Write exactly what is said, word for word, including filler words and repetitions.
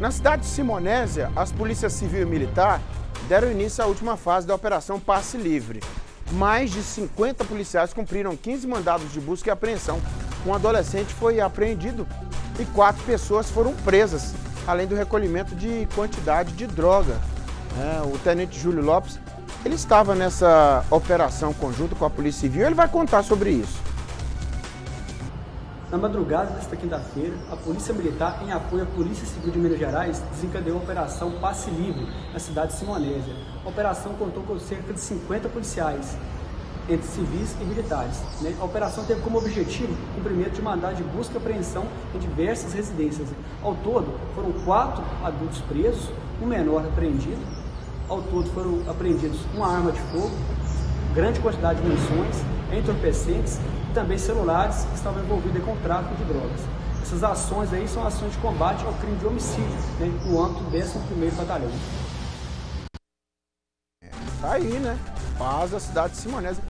Na cidade de Simonésia, as polícias civil e militar deram início à última fase da Operação Passe Livre. Mais de cinquenta policiais cumpriram quinze mandados de busca e apreensão. Um adolescente foi apreendido e quatro pessoas foram presas, além do recolhimento de quantidade de droga. É, o tenente Júlio Lopes, ele estava nessa operação conjunta com a Polícia Civil, ele vai contar sobre isso. Na madrugada desta quinta-feira, a Polícia Militar, em apoio à Polícia Civil de Minas Gerais, desencadeou a Operação Passe Livre na cidade de Simonésia. A operação contou com cerca de cinquenta policiais, entre civis e militares. A operação teve como objetivo o cumprimento de mandado de busca e apreensão em diversas residências. Ao todo, foram quatro adultos presos, um menor apreendido. Ao todo, foram apreendidos uma arma de fogo, grande quantidade de munições, entorpecentes e também celulares que estavam envolvidos com o tráfico de drogas. Essas ações aí são ações de combate ao crime de homicídio, né, no âmbito do décimo primeiro Batalhão. É, tá aí, né? Paz da cidade de Simonésia.